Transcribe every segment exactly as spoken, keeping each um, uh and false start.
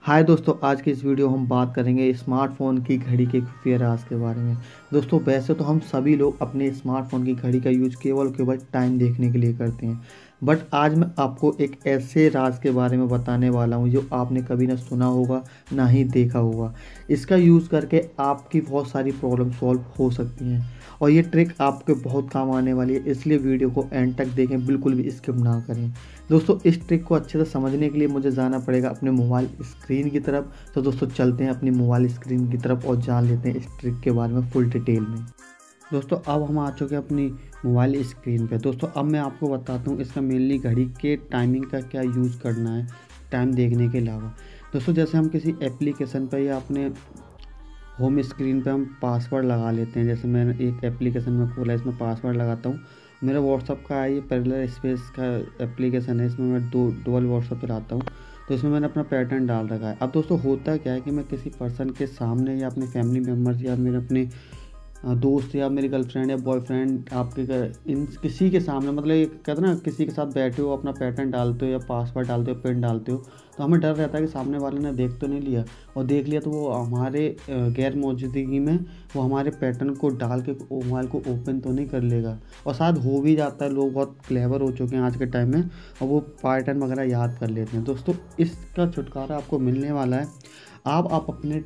हाय दोस्तों, आज की इस वीडियो हम बात करेंगे स्मार्टफ़ोन की घड़ी के खुफिया राज के बारे में। दोस्तों, वैसे तो हम सभी लोग अपने स्मार्टफ़ोन की घड़ी का यूज़ केवल केवल टाइम देखने के लिए करते हैं, बट आज मैं आपको एक ऐसे राज के बारे में बताने वाला हूं जो आपने कभी ना सुना होगा ना ही देखा होगा। इसका यूज़ करके आपकी बहुत सारी प्रॉब्लम सॉल्व हो सकती हैं और ये ट्रिक आपके बहुत काम आने वाली है, इसलिए वीडियो को एंड तक देखें, बिल्कुल भी स्किप ना करें। दोस्तों, इस ट्रिक को अच्छे से समझने के लिए मुझे जाना पड़ेगा अपने मोबाइल स्क्रीन की तरफ। तो दोस्तों, चलते हैं अपनी मोबाइल स्क्रीन की तरफ और जान लेते हैं इस ट्रिक के बारे में फुल डिटेल में। दोस्तों, अब हम आ चुके हैं अपनी मोबाइल स्क्रीन पे। दोस्तों, अब मैं आपको बताता हूँ इसका मेनली घड़ी के टाइमिंग का क्या यूज़ करना है टाइम देखने के अलावा। दोस्तों, जैसे हम किसी एप्लीकेशन पर या अपने होम स्क्रीन पे हम पासवर्ड लगा लेते हैं। जैसे मैंने एक एप्लीकेशन में खोला, इसमें पासवर्ड लगाता हूँ। मेरा व्हाट्सअप का है, ये पैरेलल स्पेस का एप्लीकेशन है, इसमें मैं दो डुअल व्हाट्सअप चलाता हूँ। तो इसमें मैंने अपना पैटर्न डाल रखा है। अब दोस्तों, होता क्या है कि मैं किसी पर्सन के सामने या अपने फैमिली मेम्बर्स या मेरे अपने दोस्त या मेरी गर्लफ्रेंड या बॉयफ्रेंड, आपके इन किसी के सामने, मतलब ये कहते हैं ना, किसी के साथ बैठे हो, अपना पैटर्न डालते हो या पासवर्ड डालते हो, पिन डालते हो, तो हमें डर रहता है कि सामने वाले ने देख तो नहीं लिया, और देख लिया तो वो हमारे गैर मौजूदगी में वो हमारे पैटर्न को डाल के मोबाइल को ओपन तो नहीं कर लेगा। और शायद हो भी जाता है, लोग बहुत क्लेवर हो चुके हैं आज के टाइम में और वो पैटर्न वगैरह याद कर लेते हैं। दोस्तों, इसका छुटकारा आपको मिलने वाला है। आप आप अपने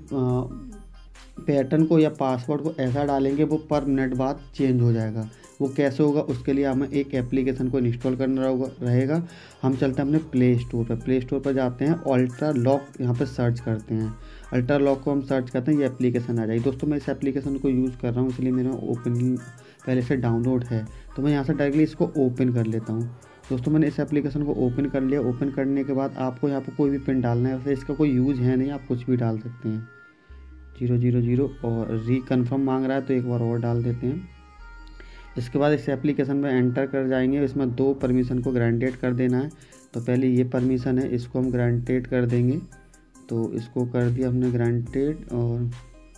पैटर्न को या पासवर्ड को ऐसा डालेंगे वो पर मिनट बाद चेंज हो जाएगा। वो कैसे होगा, उसके लिए हमें एक एप्लीकेशन को इंस्टॉल करना रहेगा। हम चलते हैं अपने प्ले स्टोर पर प्ले स्टोर पर जाते हैं, अल्ट्रा लॉक यहाँ पर सर्च करते हैं। अल्ट्रा लॉक को हम सर्च करते हैं, ये एप्लीकेशन आ जाएगी। दोस्तों, मैं इस एप्लीकेशन को यूज़ कर रहा हूँ, इसलिए मेरा ओपनिंग पहले से डाउनलोड है, तो मैं यहाँ से डायरेक्टली इसको ओपन कर लेता हूँ। दोस्तों, मैंने इस एप्लीकेशन को ओपन कर लिया। ओपन करने के बाद आपको यहाँ पर कोई भी पिन डालना है, वैसे इसका कोई यूज़ है नहीं, आप कुछ भी डाल सकते हैं। जीरो जीरो जीरो और रीकन्फर्म मांग रहा है, तो एक बार और डाल देते हैं। इसके बाद इस एप्लीकेशन में एंटर कर जाएंगे। इसमें दो परमिशन को ग्रांटेड कर देना है। तो पहले ये परमिशन है, इसको हम ग्रांटेड कर देंगे। तो इसको कर दिया हमने ग्रांटेड, और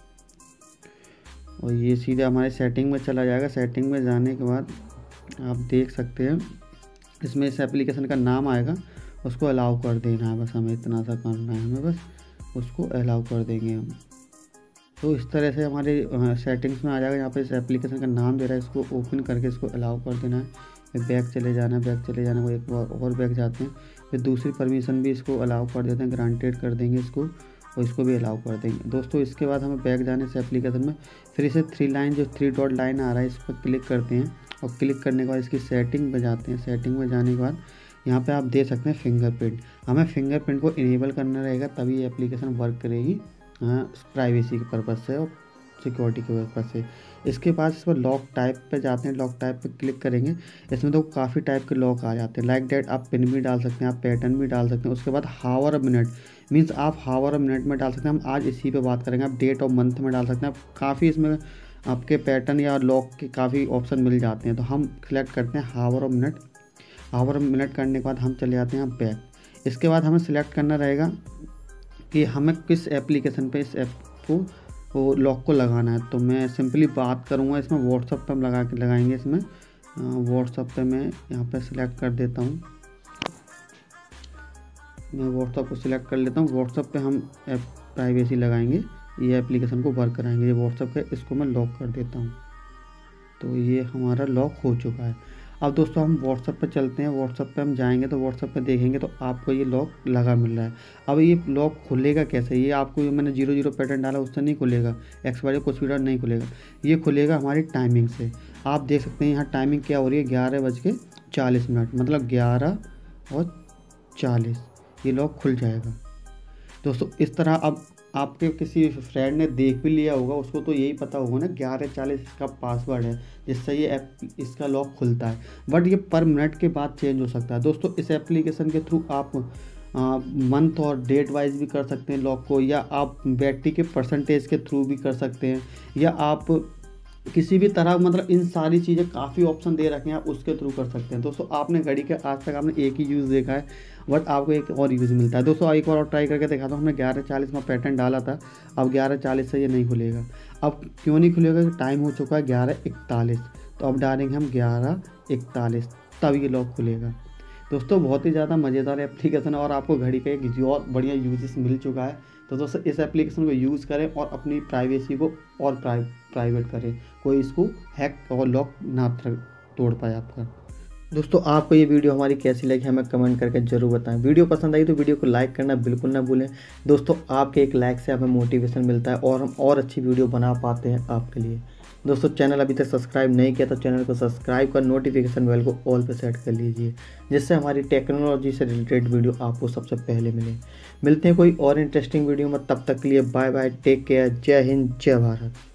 और ये सीधे हमारे सेटिंग में चला जाएगा। सेटिंग में जाने के बाद आप देख सकते हैं इसमें इस एप्लीकेशन का नाम आएगा, उसको अलाउ कर देना है। बस हमें इतना सा करना है, हमें बस उसको अलाउ कर देंगे हम। तो इस तरह से हमारे सेटिंग्स में आ जाएगा। यहाँ पे इस एप्लीकेशन का नाम दे रहा है, इसको ओपन करके इसको अलाउ कर देना है। फिर बैक चले जाना है, बैक चले जाने को एक बार और बैक जाते हैं। फिर दूसरी परमिशन भी इसको अलाउ कर देते हैं, ग्रांटेड कर देंगे इसको, और इसको भी अलाउ कर देंगे। दोस्तों, इसके बाद हमें बैक जाने से एप्लीकेशन में फिर इसे थ्री लाइन जो थ्री डॉट लाइन आ रहा है, इस पर क्लिक करते हैं। और क्लिक करने के बाद इसकी सेटिंग में जाते हैं। सेटिंग में जाने के बाद यहाँ पे आप देख सकते हैं फिंगरप्रिंट। हमें फिंगरप्रिंट को इनेबल करना रहेगा, तभी ये एप्लीकेशन वर्क करेगी, हाँ, प्राइवेसी के पर्पज़ से और सिक्योरिटी के पर्पज़ से। इसके बाद इस पर लॉक टाइप पे जाते हैं। लॉक टाइप पे क्लिक करेंगे। इसमें तो काफ़ी टाइप के लॉक आ जाते हैं, लाइक डेट। आप पिन भी डाल सकते हैं, आप पैटर्न भी डाल सकते हैं। उसके बाद हावर और मिनट, मीन्स आप हावर और मिनट में डाल सकते हैं। हम आज इसी पे बात करेंगे। आप डेट और मंथ में डाल सकते हैं। आप काफ़ी इसमें आपके पैटर्न या लॉक के काफ़ी ऑप्शन मिल जाते हैं। तो हम सिलेक्ट करते हैं हावर और मिनट। हावर और मिनट करने के बाद हम चले जाते हैं बैक। इसके बाद हमें सिलेक्ट करना रहेगा कि हमें किस एप्लीकेशन पे इस ऐप को वो लॉक को लगाना है। तो मैं सिंपली बात करूँगा इसमें व्हाट्सअप पे हम लगा के लगाएंगे। इसमें व्हाट्सअप पे मैं यहाँ पे सिलेक्ट कर देता हूँ। मैं व्हाट्सअप को सिलेक्ट कर लेता हूँ। व्हाट्सअप पे हम ऐप प्राइवेसी लगाएंगे, ये एप्लीकेशन को वर्क कराएंगे। ये व्हाट्सअप है, इसको मैं लॉक कर देता हूँ। तो ये हमारा लॉक हो चुका है। अब दोस्तों, हम व्हाट्सअप पे चलते हैं। व्हाट्सअप पे हम जाएंगे तो व्हाट्सअप पे देखेंगे तो आपको ये लॉक लगा मिल रहा है। अब ये लॉक खुलेगा कैसे? ये आपको, ये मैंने जीरो जीरो पैटर्न डाला उससे नहीं खुलेगा, एक्सपायरी कुछ भी डाल नहीं खुलेगा। ये खुलेगा हमारी टाइमिंग से। आप देख सकते हैं यहाँ टाइमिंग क्या हो रही है, ग्यारह बज के चालीस मिनट, मतलब ग्यारह और चालीस ये लॉक खुल जाएगा। दोस्तों, इस तरह अब आपके किसी फ्रेंड ने देख भी लिया होगा, उसको तो यही पता होगा ना ग्यारह चालीस इसका पासवर्ड है, जिससे ये ऐप इसका लॉक खुलता है। बट ये पर मिनट के बाद चेंज हो सकता है। दोस्तों, इस एप्लीकेशन के थ्रू आप मंथ और डेट वाइज भी कर सकते हैं लॉक को, या आप बैटरी के परसेंटेज के थ्रू भी कर सकते हैं, या आप किसी भी तरह, मतलब इन सारी चीज़ें काफ़ी ऑप्शन दे रखे हैं, आप उसके थ्रू कर सकते हैं। दोस्तों, आपने घड़ी के आज तक आपने एक ही यूज़ देखा है, बट आपको एक और यूज़ मिलता है। दोस्तों, एक बार और ट्राई करके देखा था। हमने ग्यारह चालीस में पैटर्न डाला था, अब ग्यारह चालीस से ये नहीं खुलेगा। अब क्यों नहीं खुलेगा? टाइम हो चुका है ग्यारह इकतालीस। तो अब डालेंगे हम ग्यारह इकतालीस, तब ये लॉक खुलेगा। दोस्तों बहुत ही ज़्यादा मज़ेदार एप्लीकेशन है और आपको घड़ी का एक और बढ़िया यूजेस मिल चुका है। तो दोस्तों इस एप्लीकेशन को यूज़ करें और अपनी प्राइवेसी को और प्राइ, प्राइवेट करें, कोई इसको हैक और लॉक ना तोड़ पाए आपका। दोस्तों आपको ये वीडियो हमारी कैसी लगी हमें कमेंट करके ज़रूर बताएं। वीडियो पसंद आई तो वीडियो को लाइक करना बिल्कुल ना भूलें। दोस्तों आपके एक लाइक से हमें मोटिवेशन मिलता है और हम और अच्छी वीडियो बना पाते हैं आपके लिए। दोस्तों चैनल अभी तक सब्सक्राइब नहीं किया तो चैनल को सब्सक्राइब कर नोटिफिकेशन बेल को ऑल पे सेट कर लीजिए, जिससे हमारी टेक्नोलॉजी से रिलेटेड वीडियो आपको सबसे पहले मिले। मिलते हैं कोई और इंटरेस्टिंग वीडियो में, तब तक के लिए बाय बाय, टेक केयर, जय हिंद, जय भारत।